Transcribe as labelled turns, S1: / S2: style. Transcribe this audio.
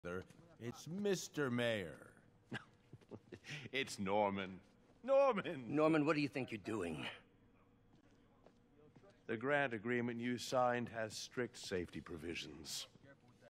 S1: It's Mr. Mayor.
S2: It's Norman. Norman!
S3: Norman, what do you think you're doing?
S2: The grant agreement you signed has strict safety provisions.